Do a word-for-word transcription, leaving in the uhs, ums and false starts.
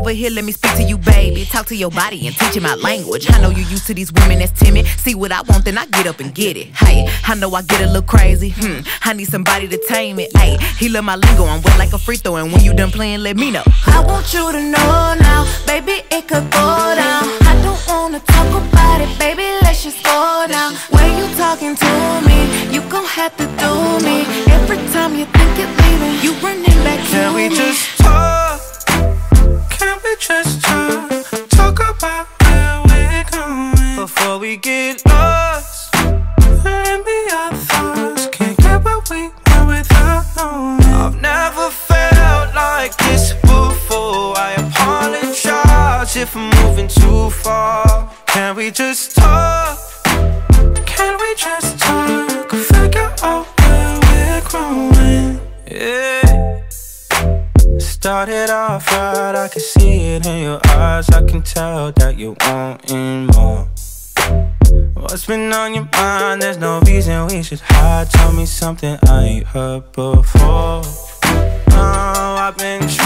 over here, let me speak to you, baby. Talk to your body and teach you my language. I know you used to these women that's timid. See what I want, then I get up and get it. Hey, I know I get a little crazy. Hmm, I need somebody to tame it. Hey, he love my lingo, I'm wet like a free throw. And when you done playing, let me know. I want you to know now, baby, it could go down. I don't wanna talk about it, baby, let's just go now. When you talking to me, you gon' have to do me. Every time you think you're leaving, you running back to me. Can we just talk? Can we just talk? Talk about where we're going before we get lost. Let me our thoughts. Can't get what we want without knowing. I've never felt like this before. I apologize if I'm moving too far. Can we just talk? Can we just talk? Figure out where we're growing. Yeah. Started off right, I can see it in your eyes. I can tell that you're wanting more. What's been on your mind? There's no reason we should hide. Tell me something I ain't heard before. Oh, I've been